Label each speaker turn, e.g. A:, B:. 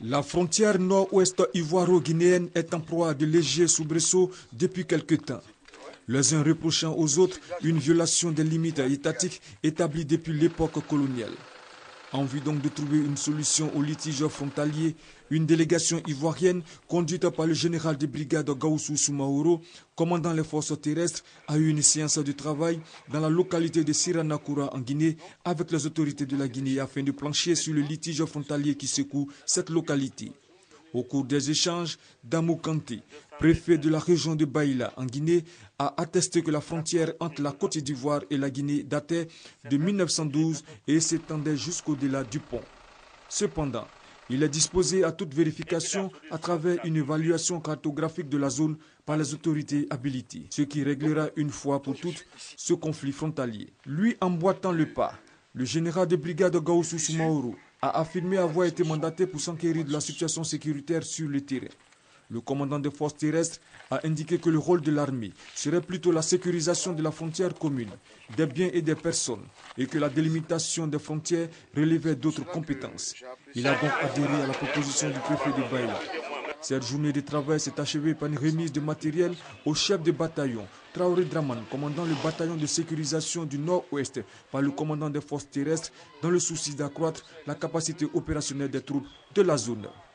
A: La frontière nord-ouest ivoiro-guinéenne est en proie à de légers soubresauts depuis quelque temps. Les uns reprochant aux autres une violation des limites étatiques établies depuis l'époque coloniale. En vue donc de trouver une solution au litige frontalier, une délégation ivoirienne conduite par le général de brigade Gawusu Soumaoro, commandant les forces terrestres, a eu une séance de travail dans la localité de Siranakura en Guinée avec les autorités de la Guinée afin de plancher sur le litige frontalier qui secoue cette localité. Au cours des échanges, Damou Kanté, préfet de la région de Baïla en Guinée, a attesté que la frontière entre la Côte d'Ivoire et la Guinée datait de 1912 et s'étendait jusqu'au-delà du pont. Cependant, il est disposé à toute vérification à travers une évaluation cartographique de la zone par les autorités habilitées, ce qui réglera une fois pour toutes ce conflit frontalier. Lui emboîtant le pas, le général de brigade Gawusu Soumaoro a affirmé avoir été mandaté pour s'enquérir de la situation sécuritaire sur le terrain. Le commandant des forces terrestres a indiqué que le rôle de l'armée serait plutôt la sécurisation de la frontière commune, des biens et des personnes, et que la délimitation des frontières relevait d'autres compétences. Il a donc adhéré à la proposition du préfet de Baïla. Cette journée de travail s'est achevée par une remise de matériel au chef de bataillon, Traoré Draman, commandant le bataillon de sécurisation du Nord-Ouest par le commandant des forces terrestres, dans le souci d'accroître la capacité opérationnelle des troupes de la zone.